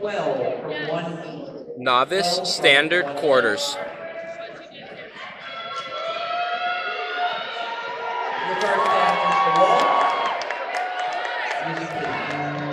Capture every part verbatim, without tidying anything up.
twelve from one heat. Novice standard quarters. The first half is the Waltz. Music please.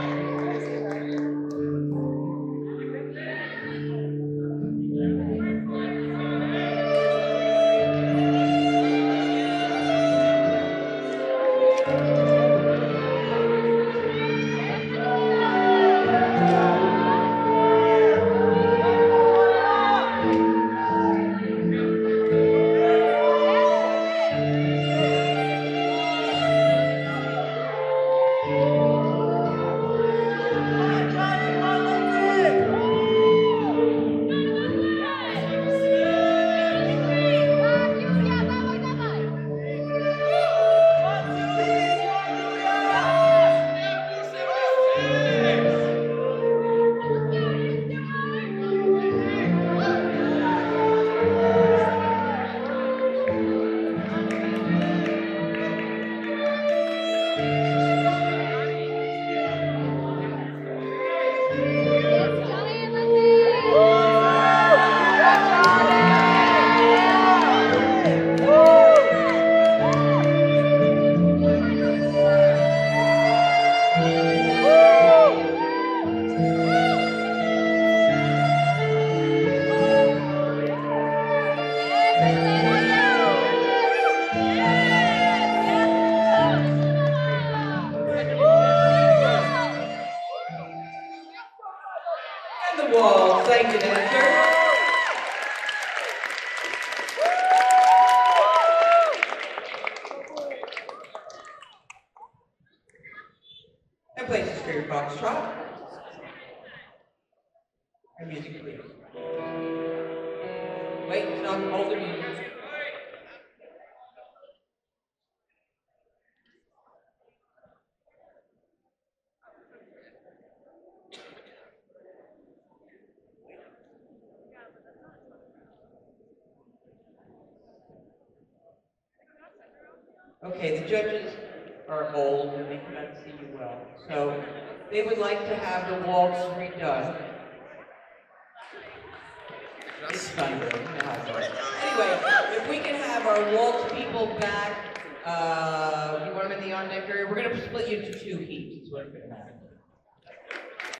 And the Waltz, thank you, dancer. And places for your foxtrot. And music, please. Wait, stop, hold the music. Okay, the judges are old and they cannot see you well, so they would like to have the waltz redone. It's fun, though. You know how it goes. Anyway, if we can have our waltz people back, uh, you want them in the on-deck area? We're going to split you into two heats. Is what it's going to happen.